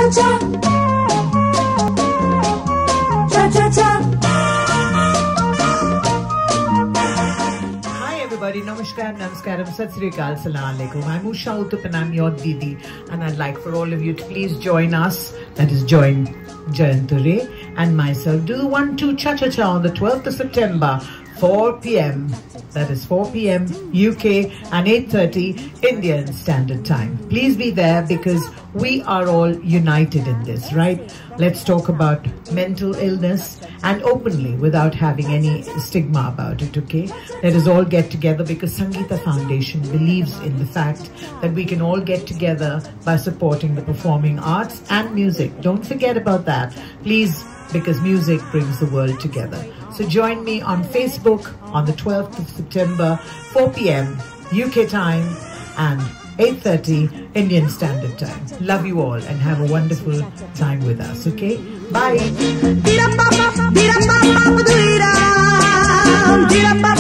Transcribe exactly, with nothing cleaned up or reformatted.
cha. Cha cha cha. Hi everybody, namaskar, namaskaram, sat sri akal, salam alaikum. I'm Usha Uthup and I'm your Didi, and I'd like for all of you to please join us, that is join Jayantu Ray and myself, do the one two cha cha cha on the twelfth of September, four p m That is four p m U K and eight thirty Indian Standard Time. Please be there because we are all united in this, right? Let's talk about mental illness and openly without having any stigma about it, okay? Let us all get together because Sangeeta Foundation believes in the fact that we can all get together by supporting the performing arts and music. Don't forget about that, please, because music brings the world together. So join me on Facebook on the twelfth of September, four p m U K time and eight thirty Indian Standard Time. Love you all and have a wonderful time with us, okay? Bye!